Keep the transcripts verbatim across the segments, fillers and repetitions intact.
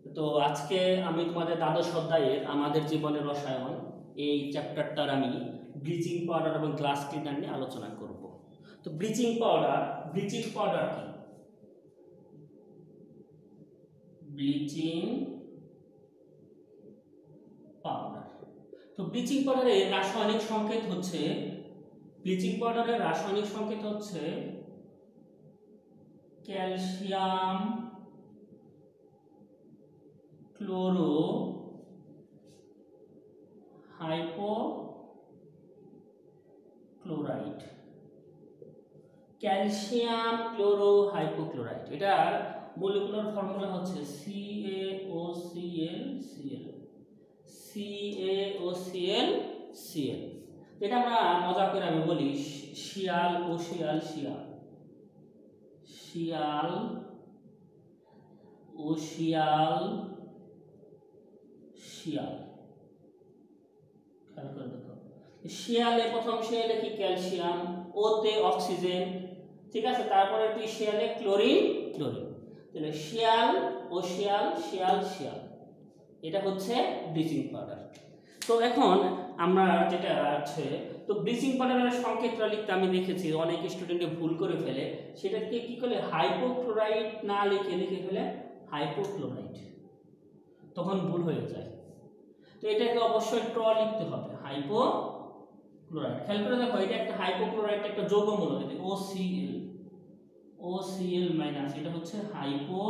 তো আজকে আমি তোমাদের দ্বাদশ অধ্যায়ের আমাদের জীবনের রসায়ন এই চ্যাপ্টারটার আমি ব্লিচিং পাউডার এবং গ্লাস ক্লিনার নিয়ে আলোচনা করব। তো ব্লিচিং পাউডার ব্লিচিং পাউডার কি? ব্লিচিং পাউডার তো ব্লিচিং পাউডারের রাসায়নিক সংকেত হচ্ছে ব্লিচিং পাউডারের রাসায়নিক সংকেত হচ্ছে calcium chloro hypochloride calcium chloro hypochloride এটার মলিকুলার ফর্মুলা হচ্ছে CaOCl Cl CaOCl Cl। এটা আমরা মজা করে আমি বলি শিয়াল ও শিয়াল শিয়াল শিয়াল ও শিয়াল শিয়াল খেয়াল করে দেখো, শিয়ালে প্রথম শিয়ালে কি ক্যালসিয়াম, ওতে অক্সিজেন, ঠিক আছে, তারপরে তুই শিয়ালে ক্লোরিন ক্লোরিন তাহলে শিয়াল ও শিয়াল শিয়াল শিয়াল এটা হচ্ছে ব্লিচিং পাউডার। তো এখন আমরা যেটা আছে তো ব্লিচিং পাউডারের সংকেতটা লিখতে আমি দেখেছি অনেক স্টুডেন্টে ভুল করে ফেলে, সেটাকে কি করে হাইপোক্লোরাইড না লিখে লিখে ফেলে হাইপোক্লোরাইড, তখন ভুল হয়ে যায়। তো এটাকে অবশ্যই ট লিখতে হবে হাইপোক্লোরাইড। খেয়াল করে দেখো এটা একটা হাইপোক্লোরাইড একটা যৌগ মূলক এটা OCl OCl মাইনাস এটা হচ্ছে হাইপো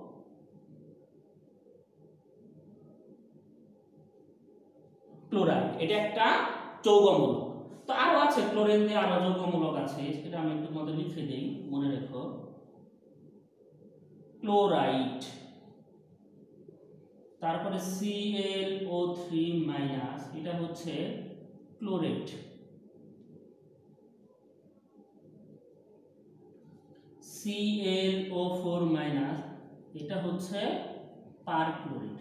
ক্লোরাইড এটা একটা যৌগমূলক। তো আরো আছে ক্লোরিন দিয়ে আরো যৌগমূলক আছে, সেটা আমি একটু তোমাদের লিখে দেই মনে রেখো। ক্লোরাইড, তারপরে C L O three minus এটা হচ্ছে chlorate, C L O four minus এটা হচ্ছে পারক্লোরেট।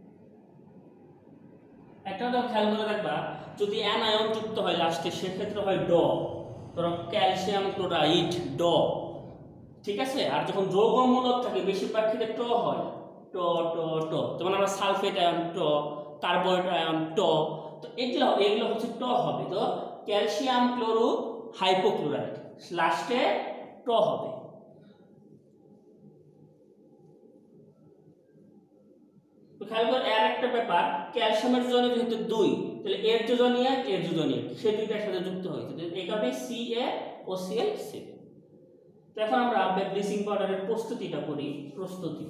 একটা তো খেয়াল করে দেখবা যদি অ্যানায়ন যুক্ত হয় লাস্টে সেক্ষেত্রে হয় ড, ধরো ক্যালসিয়াম ক্লোরাইড ড, ঠিক আছে। আর যখন যৌগমূলক থাকে বেশিরভাগ ক্ষেত্রে ট হয় ট ট ট, যেমন আমরা সালফেট আয়ন ট, কার্বনেট আয়ন ট, তো এগুলো এগুলো হচ্ছে ট হবে। তো ক্যালসিয়াম ক্লোরো হাইপোক্লোরাইড লাস্টে ট হবে। খেয়াল করে আর একটা ব্যাপার, ক্যালসিয়ামের যোজনী যেহেতু দুই তাহলে এর যোজনী এক এর যোজনী এক সেই দুইটার সাথে যুক্ত হয়েছে, এই কারণে CaOCl Cl। তো এখন আমরা ব্লিচিং পাউডারের প্রস্তুতিটা করি। প্রস্তুতি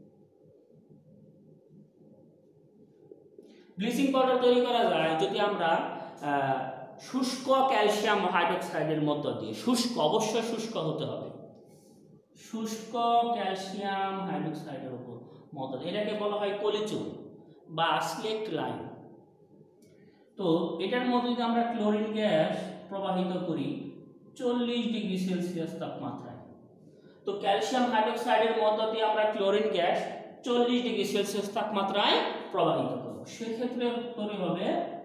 ব্লিচিং পাউডার তৈরি করা যায় যদি আমরা শুষ্ক ক্যালসিয়াম হাইড্রোক্সাইডের মধ্য দিয়ে, শুষ্ক অবশ্যই শুষ্ক হতে হবে, শুষ্ক ক্যালসিয়াম হাইড্রোক্সাইডের উপর মধ্য দিয়ে, এটাকে বলা হয় পলিচুন বা স্লেট লাইন। তো এটার মধ্যে যদি আমরা ক্লোরিন গ্যাস প্রবাহিত করি চল্লিশ ডিগ্রি সেলসিয়াস তাপমাত্রায়, তো ক্যালসিয়াম হাইড্রোক্সাইডের মধ্য দিয়ে আমরা ক্লোরিন গ্যাস চল্লিশ ডিগ্রি সেলসিয়াস তাপমাত্রায় প্রবাহিত করব, সেক্ষেত্রে তৈরি হবে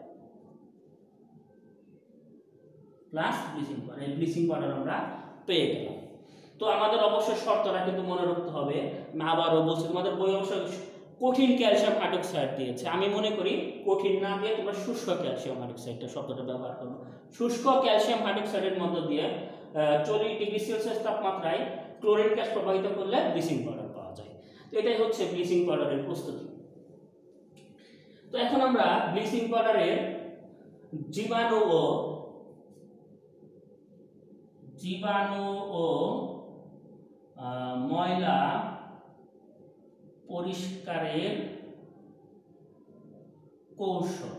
প্লাস ব্লিচিং পাউডার। এই ব্লিচিং পাউডার আমরা পেয়ে গেলাম। তো আমাদের অবশ্যই শর্তটা কিন্তু মনে রাখতে হবে, আমি আবারও বলছি তোমাদের বই অবশ্যই কঠিন ক্যালসিয়াম হাইড্রোক্সাইড দিয়েছে, আমি মনে করি কঠিন না দিয়ে তোমরা শুষ্ক ক্যালসিয়াম হাইড্রোক্সাইডটা শব্দটা ব্যবহার করো। শুষ্ক ক্যালসিয়াম হাইড্রোক্সাইডের মধ্য দিয়ে চল্লিশ ডিগ্রি সেলসিয়াস তাপমাত্রায় ক্লোরিন গ্যাস প্রবাহিত করলে ব্লিচিং পাউডার পাওয়া যায়। তো এটাই হচ্ছে ব্লিচিং পাউডারের প্রস্তুতি। তো এখন আমরা ব্লিচিং পাউডারের জীবাণু ও জীবাণু ও ময়লা পরিষ্কারের কৌশল।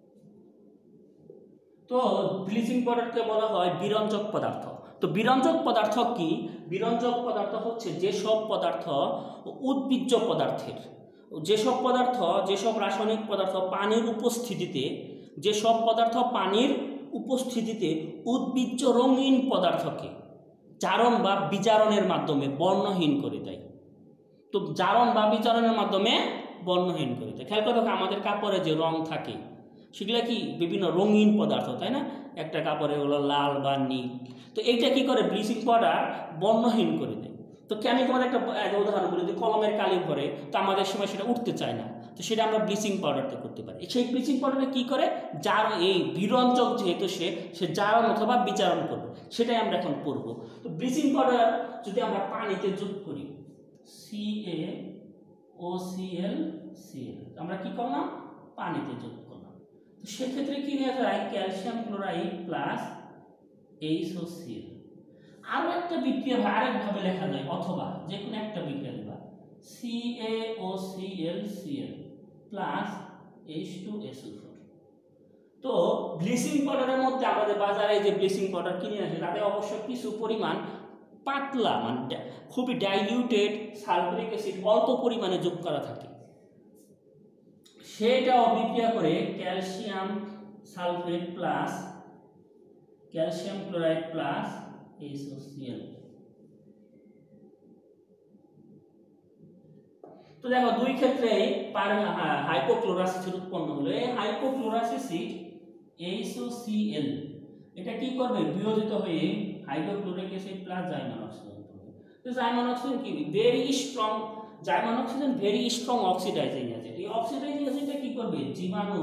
তো ব্লিচিং পাউডারকে বলা হয় বিরঞ্জক পদার্থ। তো বিরঞ্জক পদার্থ কি? বিরঞ্জক পদার্থ হচ্ছে যেসব পদার্থ উদ্ভিজ্জ পদার্থের, যেসব পদার্থ যেসব রাসায়নিক পদার্থ পানির উপস্থিতিতে যেসব পদার্থ পানির উপস্থিতিতে উদ্ভিজ্জ রঙিন পদার্থকে জারণ বা বিজারণের মাধ্যমে বর্ণহীন করে দেয়। তো জারণ বা বিজারণের মাধ্যমে বর্ণহীন করে দেয়। খেয়াল করো আমাদের কাপড়ে যে রং থাকে সেগুলো কি বিভিন্ন রঙিন পদার্থ, তাই না? একটা কাপড়ে হলো লাল বা নীল, তো এইটা কি করে ব্লিচিং পাউডার বর্ণহীন করে দেয়। তো কি আমি তোমাদের একটা উদাহরণ বলি, যে কলমের কালি ভরে তো আমাদের সময় সেটা উঠতে চায় না, তো সেটা আমরা ব্লিচিং পাউডারতে করতে পারি। সেই ব্লিচিং পাউডারে কি করে, যার এই বিরঞ্জক যেহেতু সে সে জারণ অথবা বিচারণ করবে, সেটাই আমরা এখন পড়ব। তো ব্লিচিং পাউডার যদি আমরা পানিতে যোগ করি, C A O C L C L, আমরা কি করলাম, পানিতে যোগ করলাম। তো সেক্ষেত্রে কি হয়ে যায়, calcium chloride plus H O C L. আরো একটা বিক্রিয়া আরেকভাবে লেখা যায়, অথবা যে কোনো একটা বিক্রিয়া দেবা, C A O C L C L plus H two S O four. তো ব্লিচিং পাউডারের মধ্যে আমাদের বাজারে যে ব্লিচিং পাউডার কিনে আসে তাতে অবশ্য কিছু পরিমাণ পাতলা মানে খুবই ডাইলিউটেড সালফিউরিক অ্যাসিড অল্প পরিমাণে যোগ করা থাকে, সেটাও বিক্রিয়া করে calcium sulphate plus calcium chloride plus H O C L. তো দেখো দুই ক্ষেত্রে হাইপোক্লোরাস অ্যাসিড উৎপন্ন হলো। এই hypochlorous acid H O C L এটা কি করবে, বিয়োজিত হয়ে হাইড্রোক্লোরিক অ্যাসিড প্লাস জাইমান অক্সিজেন করবে। তো জাইমান অক্সিজেন কি, ভেরি স্ট্রং, জাইমান oxygen very strong oxidizing agent. এই অক্সিডাইজিং এজেন্টটা কি করবে, জীবাণু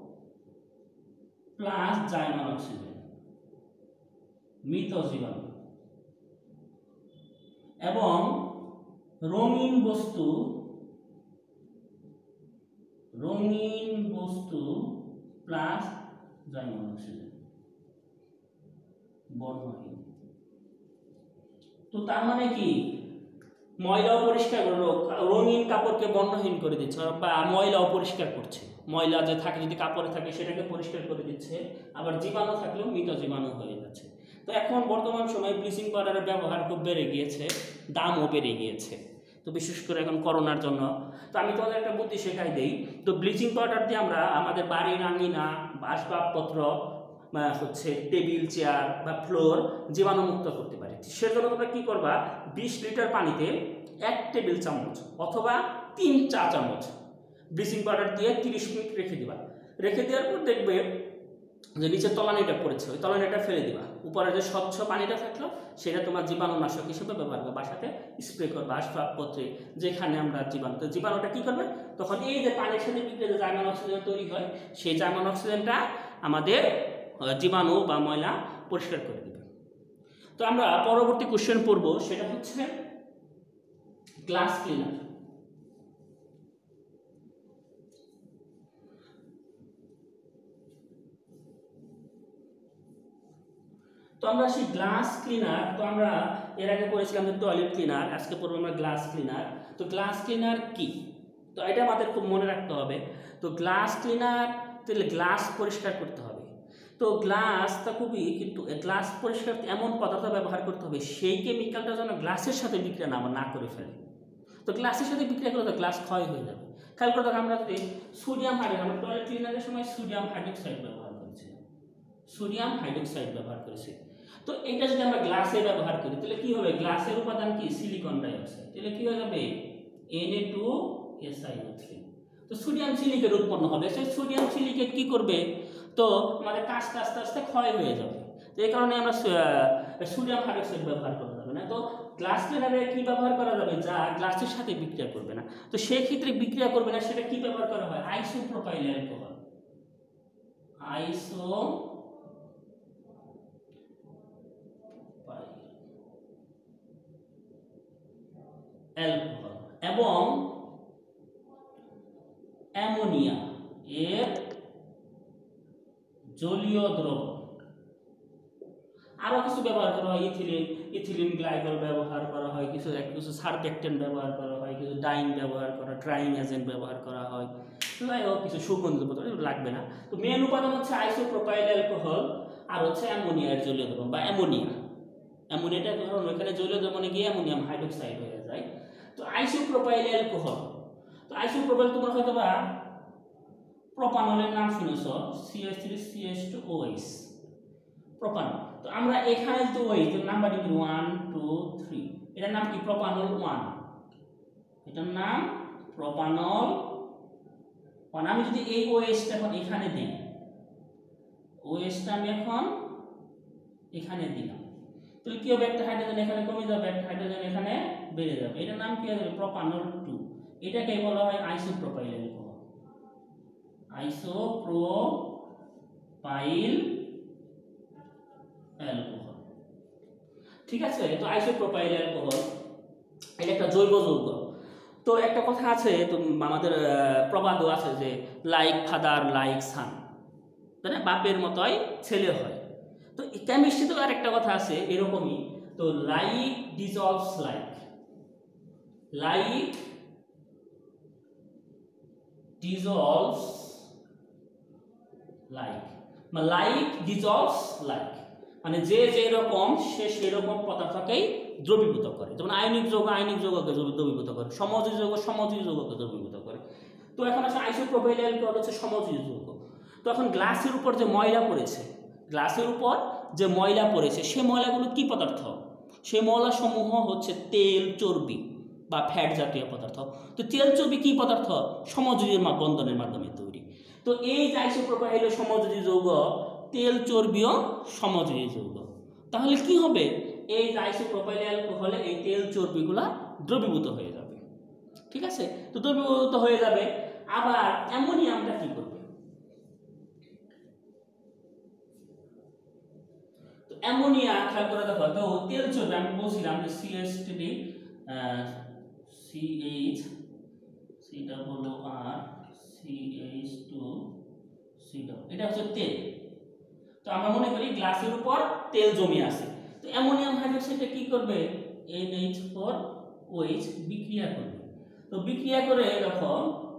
প্লাস জাইমান অক্সিজেন, মৃত জীবাণু এবং রঙিন বস্তু রঙিন বস্তু প্লাস জাইমান অক্সিজেন বর্ণহীন। তো তার মানে কি, ময়লা পরিষ্কার করলো, রঙিন কাপড়কে বর্ণহীন করে দিচ্ছে বা ময়লা অপরিষ্কার করছে, ময়লা যে থাকে যদি কাপড়ে থাকে সেটাকে পরিষ্কার করে দিচ্ছে, আবার জীবাণু থাকলেও মৃত জীবাণু হয়ে যাচ্ছে। তো এখন বর্তমান সময়ে ব্লিচিং পাউডারের ব্যবহার খুব বেড়ে গিয়েছে, দামও বেড়ে গিয়েছে, তো বিশেষ করে এখন করোনার জন্য। তো আমি তোমাদের একটা বুদ্ধি শেখাই দেই। তো ব্লিচিং পাউডার দিয়ে আমরা আমাদের বাড়ির আঙিনা, আসবাবপত্র হচ্ছে টেবিল চেয়ার বা ফ্লোর জীবাণুমুক্ত করতে পারি। সেজন্য তোমরা কি করবা, বিশ লিটার পানিতে এক টেবিল চামচ অথবা তিন চা চামচ ব্লিচিং পাউডার দিয়ে তিরিশ মিনিট রেখে দিবা। রেখে দেওয়ার পর দেখবে যে নিচে তলানিটা পড়েছে, ওই তলানিটা ফেলে দিবা, উপরে যে স্বচ্ছ পানিটা থাকলো সেটা তোমার জীবাণুনাশক হিসেবে ব্যবহার করবে, বাসাতে স্প্রে করবে আসবাবপত্রে যেখানে আমরা জীবাণু। তো জীবাণুটা কি করবে, তখন এই যে পানির সাথে বিক্রিয়া যে জাইমান অক্সিজেন তৈরি হয়, সেই জাইমান অক্সিজেনটা আমাদের জীবাণু বা ময়লা পরিষ্কার করে দেবে। তো আমরা পরবর্তী কোশ্চেন পড়ব, সেটা হচ্ছে গ্লাস ক্লিনার। তো আমরা সেই গ্লাস ক্লিনার, তো আমরা এর আগে পড়েছিলাম যে টয়লেট ক্লিনার, আজকে পড়বো আমরা গ্লাস ক্লিনার। তো গ্লাস ক্লিনার কি, তো এটা আমাদের খুব মনে রাখতে হবে। তো গ্লাস ক্লিনার তাহলে গ্লাস পরিষ্কার করতে হবে। তো গ্লাসটা খুবই, কিন্তু গ্লাস পরিষ্কার এমন পদার্থ ব্যবহার করতে হবে সেই কেমিক্যালটা যেন গ্লাসের সাথে বিক্রিয়া না না করে ফেলে। তো গ্লাসের সাথে বিক্রিয়া করলে তো গ্লাস ক্ষয় হয়ে যাবে। খেয়াল করে দেখো আমরা যদি সোডিয়াম হাইড্রোক্সাইড, আমরা টয়লেট ক্লিনারের সময় সোডিয়াম হাইড্রোক্সাইড ব্যবহার করেছি, সোডিয়াম হাইড্রোক্সাইড ব্যবহার করেছি। তো এটা যদি আমরা গ্লাসে ব্যবহার করি তাহলে কি হবে, গ্লাসের উপাদান কি, সিলিকন ডাইঅক্সাইড, তাহলে কি হয়ে যাবে N A two S I O three. তো সোডিয়াম সিলিকেট উৎপন্ন হবে। সেই সোডিয়াম সিলিকেট কি করবে, তো আমাদের কাজটা আস্তে আস্তে ক্ষয় হয়ে যাবে। তো এই কারণে আমরা সোডিয়াম হাইড্রোক্সাইড ব্যবহার করা যাবে না। তো গ্লাস ক্লিনারে কি ব্যবহার করা যাবে, যা গ্লাসের সাথে বিক্রিয়া করবে না। তো সেই ক্ষেত্রে বিক্রিয়া করবে না, সেটা কি ব্যবহার করা হয়, আইসোপ্রোপাইল অ্যালকোহল, আইসো অ্যালকোহল এবং অ্যামোনিয়া এর জলীয় দ্রবণ। আরো কিছু ব্যবহার করা হয়, ইথিলিন ইথিলিন গ্লাইকল ব্যবহার করা হয়, কিছু কিছু সারফেক্টেন্ট ব্যবহার করা হয়, কিছু ডাইং ব্যবহার করা, ড্রাইং এজেন্ট ব্যবহার করা হয়, যাই হোক কিছু সুগন্ধি পদার্থ লাগবে না। তো মেন উপাদান হচ্ছে আইসোপ্রোপাইল অ্যালকোহল আর হচ্ছে অ্যামোনিয়ার জলীয় দ্রবণ বা অ্যামোনিয়া। অ্যামোনিয়াটা ধরুন এখানে জলীয় দ্রবণে গিয়ে অ্যামোনিয়াম হাইড্রোক্সাইড হয়ে যায়। তো আইসোপ্রোপাইল অ্যালকোহল, তো আইসোপ্রোপাইল তোমরা হয়তো বা প্রোপানলের নাম শুনেছ, C H three C H two O H, propanol. তো আমরা এখানে যে ওইচ নাম্বার কি ওয়ান টু থ্রি, এটার নাম কি প্রোপানল ওয়ান, এটার নাম প্রোপানল ওয়ান। আমি যদি এই ওএইচটা এখন এখানে দিই, ওএইচটা আমি এখন এখানে দিলাম, তো তাহলে কি হবে, একটা হাইড্রোজেন এখানে কমে যাবে, একটা হাইড্রোজেন এখানে বেড়ে যাবে। এটার নাম কি হবে, প্রোপানল টু। এটাকে বলা হয় আইসোপ্রোপাইল অ্যালকোহল, আইসোপ্রোপাইল অ্যালকোহল। ঠিক আছে, তো আইসোপ্রোপাইল অ্যালকোহল এটা একটা জৈব যৌগ। তো একটা কথা আছে, তো আমাদের প্রবাদও আছে যে লাইক ফাদার লাইক সান, তাই না, বাপের মতোই ছেলে হয়। তো কেমিস্ট্রিতেও আর একটা কথা আছে এরকমই, তো like dissolves like, like dissolves like, মানে লাইক ডিজলভস লাইক, মানে যে যেরকম সে সেরকম পদার্থকেই দ্রবীভূত করে। যেমন আয়নিক যৌগ আয়নিক যৌগকে দ্রবীভূত করে, সমযোজী যৌগ সমযোজী যৌগকে দ্রবীভূত করে। তো এখন আসলে আইসোপ্রোপাইল অ্যালকোহল হচ্ছে সমযোজী যৌগ। তো এখন গ্লাসের উপর যে ময়লা পড়েছে, গ্লাসের উপর যে ময়লা পড়েছে সে ময়লাগুলো কি পদার্থ, সে ময়লাসমূহ হচ্ছে তেল চর্বি বা ফ্যাট জাতীয় পদার্থ। তো তেল চর্বি কি পদার্থ, সমযোজী বন্ধনের মাধ্যমে তৈরি। তো এই যে আইসোপ্রোপাইল সমযোজী যৌগ, তেল চর্বিও সমযোজী যৌগ। তাহলে কি হবে, এই যে আইসোপ্রোপাইল অ্যালকোহলে এই তেল চর্বিগুলা দ্রবীভূত হয়ে যাবে। ঠিক আছে, তো দ্রবীভূত হয়ে যাবে। আবার অ্যামোনিয়ামটা কি করবে, তো অ্যামোনিয়া খেয়াল করে দেখো, তো তেল চর্বি আমি বলছিলাম যে সিএসটি সিএইচ সি ডাবল আর সিএইচ টু সি ডাবল, এটা হচ্ছে তেল। তো আমরা মনে করি গ্লাসের উপর তেল জমে আছে, তো অ্যামোনিয়াম হাইড্রোক্সাইডটা কি করবে, এন এইচ ফোর ওএইচ বিক্রিয়া করবে। তো বিক্রিয়া করে দেখো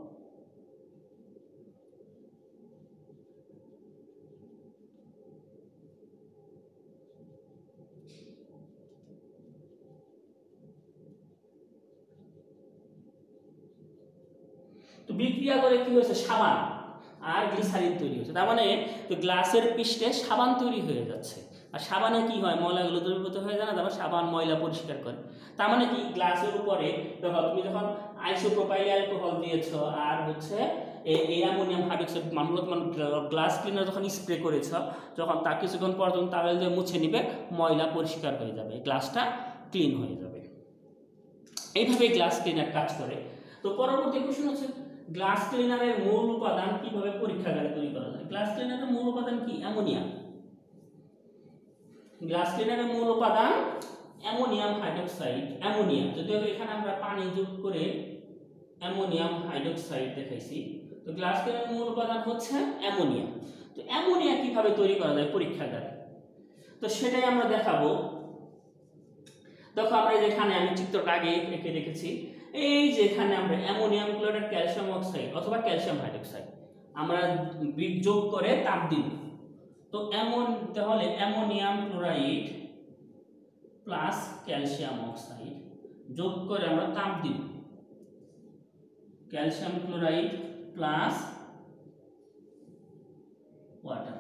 তো বিক্রিয়া করে কি হয়েছে, সাবান আর গ্লিসারিন তৈরি হচ্ছে। তার মানে তো গ্লাসের পৃষ্ঠে সাবান তৈরি হয়ে যাচ্ছে। আর সাবানে কি হয়, ময়লাগুলো দ্রবীভূত হয়ে যায় না, তারপর সাবান ময়লা পরিষ্কার করে। তার মানে কি, গ্লাসের উপরে দেখো তুমি যখন আইসোপ্রোপাইল অ্যালকোহল দিয়েছো আর হচ্ছে এই অ্যামোনিয়াম হাইড্রোক্সাইড মামলা গ্লাস ক্লিনার যখন স্প্রে করেছ, যখন তা কিছুক্ষণ পর যখন তাওয়েল দিয়ে মুছে নিবে, ময়লা পরিষ্কার হয়ে যাবে, গ্লাসটা ক্লিন হয়ে যাবে। এইভাবে গ্লাস ক্লিনার কাজ করে। তো পরবর্তী কোশ্চেন হচ্ছে, গ্লাস ক্লিনারের মূল উপাদান কিভাবে পরীক্ষাগারে তৈরি করা যায়। গ্লাস ক্লিনারের মূল উপাদান কি, অ্যামোনিয়া। গ্লাস ক্লিনারের মূল উপাদান অ্যামোনিয়াম হাইড্রোক্সাইড, অ্যামোনিয়া। যদিও এখানে আমরা পানি যোগ করে অ্যামোনিয়াম হাইড্রোক্সাইড দেখাইছি, তো গ্লাস ক্লিনারের মূল উপাদান হচ্ছে অ্যামোনিয়া। তো অ্যামোনিয়া কিভাবে তৈরি করা যায় পরীক্ষাগারে, তো সেটাই আমরা দেখাবো। দেখো আমরা যেখানে আমি চিত্রটা আগে এঁকে রেখেছি, এই যেখানে আমরা অ্যামোনিয়াম ক্লোরাইড ক্যালসিয়াম অক্সাইড অথবা ক্যালসিয়াম হাইড্রোক্সাইড আমরা যোগ করে তাপ দিব। তো এমন তাহলে ammonium chloride plus calcium oxide যোগ করে আমরা তাপ দিব, ক্যালসিয়াম ক্লোরাইড প্লাস ওয়াটার।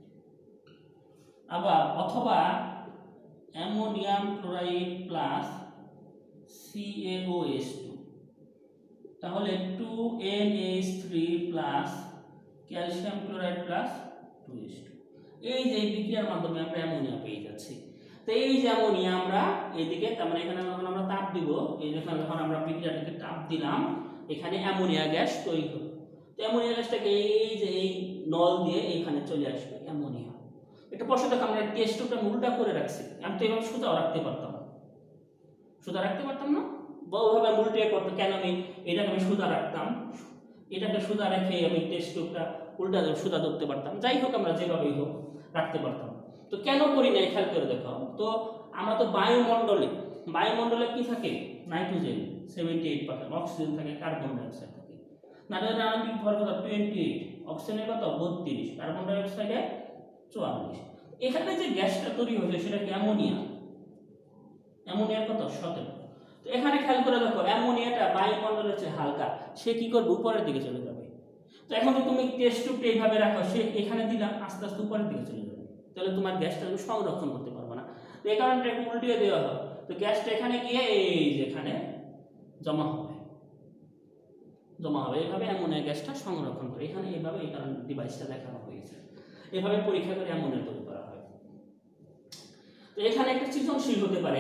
আবার অথবা ammonium chloride plus C A O H two, তাহলে two N H three plus calcium chloride plus two H two. এই যে বিক্রিয়ার মাধ্যমে আমরা অ্যামোনিয়া পেয়ে যাচ্ছি। তো এই যে অ্যামোনিয়া আমরা এইদিকে, তার মানে এখানে যখন আমরা তাপ দিব, এই যেখানে যখন আমরা বিক্রিয়াটাকে তাপ দিলাম, এখানে অ্যামোনিয়া গ্যাস তৈরি হবে। তো অ্যামোনিয়া গ্যাসটাকে এই যে এই নল দিয়ে এইখানে চলে আসবে অ্যামোনিয়া। এটা প্রশ্ন দেখো, আমরা টেস্ট টিউবটা উল্টা করে রাখছি, আমি তো এভাবে সুতাও রাখতে পারতাম, সুতা রাখতে পারতাম না, বহুভাবে আমি উল্টে করতে, কেন আমি এটাকে আমি সুতা রাখতাম, এটাকে সুতা রেখে আমি টেস্ট টিউবটা উল্টা সুতা ধরতে পারতাম। যাই হোক, আমরা যেভাবেই হোক রাখতে পারতাম। তো কেন করি না খেয়াল করে দেখো, তো আমরা তো বায়ুমণ্ডলে, বায়ুমণ্ডলে কি থাকে, nitrogen seventy eight percent, oxygen থাকে, কার্বন ডাইঅক্সাইড থাকে। নাইট্রোজেন আণবিক ভর কত, টোয়েন্টি এইট, অক্সিজেনের কত বত্রিশ, কার্বন ডাইঅক্সাইডে চুয়াল্লিশ। এখানে যে গ্যাসটা তৈরি হয়েছে সেটা কি অ্যামোনিয়া, অ্যামোনিয়ার কত সতেরো। তো এখানে খেয়াল করে দেখো, অ্যামোনিয়াটা বায়ুমণ্ডলের চেয়ে হালকা, সে কি করবে, উপরের দিকে চলে যাবে। তো এখন যদি তুমি টেস্ট টিউবটা এইভাবে রাখো, সে এখানে দিলাম, আস্তে আস্তে উপরের দিকে চলে যাবে, তাহলে তোমার গ্যাসটা তুমি সংরক্ষণ করতে পারবে না। তো এই কারণে একটু উল্টিয়ে দেওয়া হয়, তো গ্যাসটা এখানে গিয়ে এই যেখানে জমা হবে, জমা হবে এইভাবে অ্যামোনিয়া গ্যাসটা সংরক্ষণ করে এখানে, এইভাবে এই কারণে ডিভাইসটা দেখানো হয়েছে। এভাবে পরীক্ষা করে অ্যামোনিয়া তৈরি করা হয়। তো এখানে একটা সৃজনশীল হতে পারে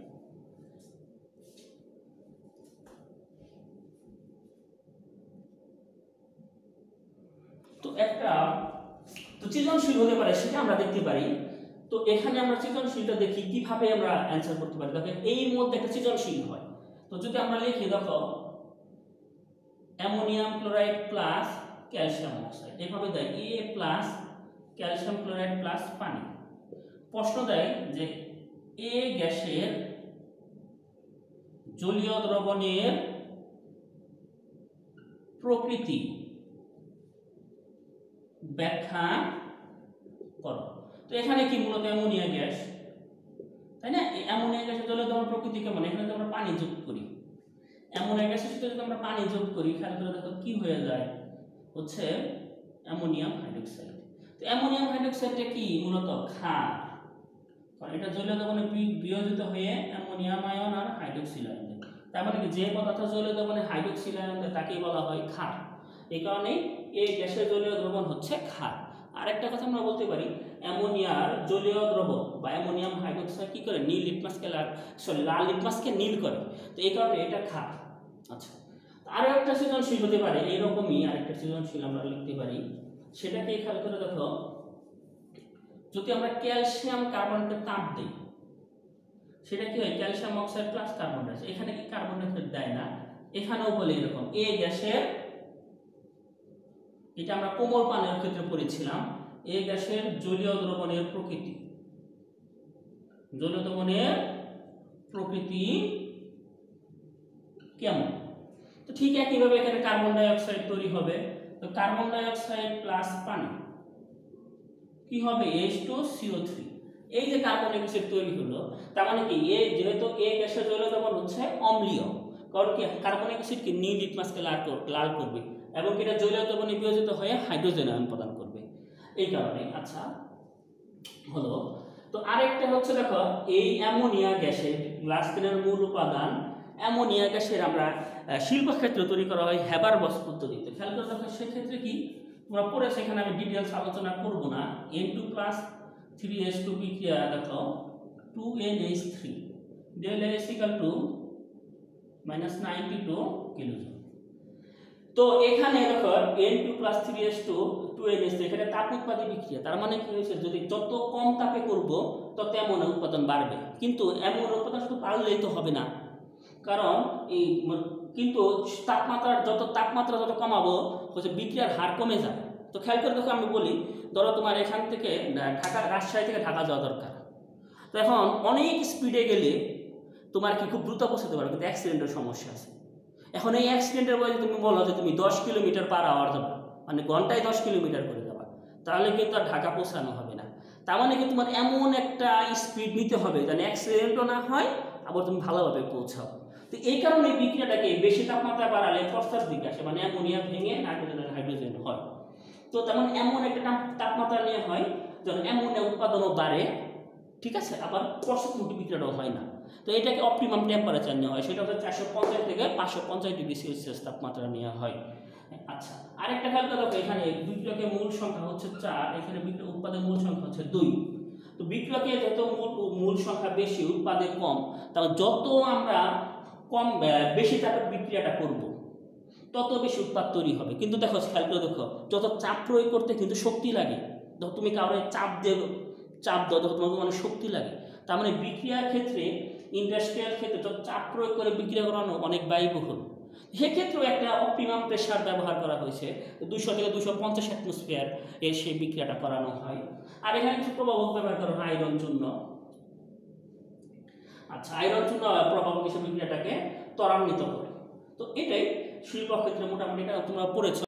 তো একটা তো সৃজনশীল হতে পারে সেটা আমরা দেখতে পারি। তো এখানে আমরা সৃজনশীলটা দেখি কিভাবে আমরা অ্যান্সার করতে পারি। দেখো এই মধ্যে একটা সৃজনশীল হয়, তো যদি আমরা লিখি দেখো ammonium chloride plus calcium oxide, এভাবে দেয় A plus calcium chloride plus পানি। প্রশ্ন দেয় যে এ গ্যাসের জলীয় দ্রবণের প্রকৃতি ব্যাখ্যা করো। তো এখানে কি মূলত অ্যামোনিয়া গ্যাস, তাই না? এই অ্যামোনিয়া গ্যাসের জলীয় দ্রবণ প্রকৃতি কেমন? এখানে যদি আমরা পানি যোগ করি, অ্যামোনিয়া গ্যাসের সাথে যদি আমরা পানি যোগ করি, খেয়াল করে দেখো কি হয়ে যায়, হচ্ছে অ্যামোনিয়াম হাইড্রোক্সাইড। তো অ্যামোনিয়াম হাইড্রোক্সাইডটা কি মূলত ক্ষার, কারণ এটা জলীয় দ্রবণে বিয়োজিত হয়ে অ্যামোনিয়াম আয়ন আর হাইড্রোক্সিল আয়ন দেয়। তার মানে কি যে পদার্থ জলীয় দ্রবণে হাইড্রোক্সিল আয়ন দেয় তাকেই বলা হয় ক্ষার। এই কারণেই এই গ্যাসের জলীয় দ্রবণ হচ্ছে ক্ষার। আরেকটা কথা আমরা বলতে পারি, অ্যামোনিয়ার জলীয় দ্রবণ বা অ্যামোনিয়াম হাইড্রোক্সাইড কি করে, নীল লিটমাসকে লাল সরি লাল লিটমাসকে নীল করে, তো এই কারণে এটা ক্ষার। আচ্ছা, আরো একটা সৃজনশীল হতে পারে এইরকমই আরেকটা সৃজনশীল আমরা লিখতে পারি, সেটাকে খেয়াল করে দেখো যদি আমরা ক্যালসিয়াম কার্বনকে তাপ দিই সেটা কি হয়, calcium oxide plus carbon dioxide. এখানে কি কার্বন ডাইঅক্সাইড দেয় না, এখানেও বলে এরকম এ গ্যাসের, এটা আমরা কোমল পানের ক্ষেত্রে পড়েছিলাম, এ গ্যাসের জলীয় দ্রবণের প্রকৃতি, জলীয় দ্রবণের প্রকৃতি কেমন। তো ঠিক একইভাবে এখানে কার্বন ডাই অক্সাইড তৈরি হবে, তো কার্বন ডাই অক্সাইড প্লাস পানি কি হবে, H two C O three. এই যে কার্বন ডাই অক্সাইড তৈরি হলো, তার মানে কি এ যেহেতু এ গ্যাসের জলীয় দ্রবণ হচ্ছে অম্লীয়, কারণ কি কার্বন ডাই অক্সাইড কি নীল লিটমাসকে লাল লাল করবে এবং এটা জলীয় দ্রবণে বিয়োজিত হয়ে হাইড্রোজেন আয়ন প্রদান করবে, এই কারণে। আচ্ছা হলো, তো আরেকটা হচ্ছে দেখো এই অ্যামোনিয়া গ্যাসের গ্লাসকেনের মূল উপাদান অ্যামোনিয়া গ্যাসের আমরা শিল্পক্ষেত্রে তৈরি করা হয় হ্যাবারবস পদ্ধতিতে। খেয়াল করে দেখো সেক্ষেত্রে কি তোমরা পরে, সেখানে আমি ডিটেলস আলোচনা করব না। N two plus three S two বিক্রিয়া দেখো two N H three del S equal two minus ninety two kilojoule. তো এখানে দেখো N two plus three S two two N H three, এখানে তাপ উৎপাদী বিক্রিয়া, তার মানে কি হয়েছে, যদি যত কম তাপে করব তত অ্যামোনিয়া উৎপাদন বাড়বে। কিন্তু অ্যামোনিয়া উৎপাদন শুধু বাড়লেই তো হবে না, কারণ এই কিন্তু তাপমাত্রার যত তাপমাত্রা যত কমাবো হচ্ছে বিক্রিয়ার হার কমে যায়। তো খেয়াল করে দেখো আমি বলি, ধরো তোমার এখান থেকে ঢাকা রাজশাহী থেকে ঢাকা যাওয়া দরকার, তো এখন অনেক স্পিডে গেলে তোমার কি খুব দ্রুত পৌঁছাতে পারবে, কিন্তু অ্যাক্সিডেন্টের সমস্যা আছে। এখন এই অ্যাক্সিডেন্টের বয়সে তুমি বলো যে তুমি দশ কিলোমিটার পার আওয়ার যাবা, মানে ঘন্টায় দশ কিলোমিটার করে যাবা, তাহলে কিন্তু আর ঢাকা পৌঁছানো হবে না। তার মানে কি তোমার এমন একটা স্পিড নিতে হবে যেন অ্যাক্সিডেন্টও না হয়, আবার তুমি ভালোভাবে পৌঁছাও। তো এই কারণে বিক্রিয়াটাকে বেশি তাপমাত্রা বাড়ালে প্রস্তার দিকে আসে, মানে অ্যামোনিয়া ভেঙে নাইট্রোজেন আর হাইড্রোজেন হয়। তো তেমন এমন একটা তাপমাত্রা নিয়ে হয় যেন অ্যামোনিয়া উৎপাদনও বাড়ে, ঠিক আছে, আবার প্রস্তুতমুখী বিক্রিয়াটাও হয় না। তো এটাকে অপটিমাম টেম্পারেচার নেওয়া হয়, সেটা হচ্ছে চারশো পঞ্চাশ থেকে পাঁচশো পঞ্চাশ ডিগ্রি সেলসিয়াস তাপমাত্রা নেওয়া হয়। আচ্ছা, আরেকটা খেয়াল করে দেখো, এখানে বিক্রিয়কের মূল সংখ্যা হচ্ছে চার, এখানে বিক্রিয়ক উৎপাদনের মূল সংখ্যা হচ্ছে দুই। তো বিক্রিয়কের যত মূল মূল সংখ্যা বেশি, উৎপাদে কম, তাহলে যত আমরা কম বেশি তাপের বিক্রিয়াটা করব তত বেশি উৎপাদ তৈরি হবে। কিন্তু দেখো খেয়াল করে দেখো, যত চাপ প্রয়োগ করতে কিন্তু শক্তি লাগে, দেখো তুমি কারণে চাপ দিয়ে চাপ দাও, দেখো তোমার মানে শক্তি লাগে। তার মানে বিক্রিয়ার ক্ষেত্রে, ইন্ডাস্ট্রিয়াল ক্ষেত্রে যত চাপ প্রয়োগ করে বিক্রিয়া করানো অনেক ব্যয়বহুল। সেক্ষেত্রেও একটা অপটিমাম প্রেশার ব্যবহার করা হয়েছে, দুশো থেকে দুশো পঞ্চাশ অ্যাটমসফিয়ার এর সেই বিক্রিয়াটা করানো হয়। আর এখানে কিছু প্রভাবক ব্যবহার করা হয় আয়রন চূর্ণ। আচ্ছা, আয়রন চূর্ণ প্রভাবক হিসেবে বিক্রিয়াটাকে ত্বরান্বিত করে। তো এটাই শিল্পক্ষেত্রে মোটামুটি এটা তোমরা পড়েছো।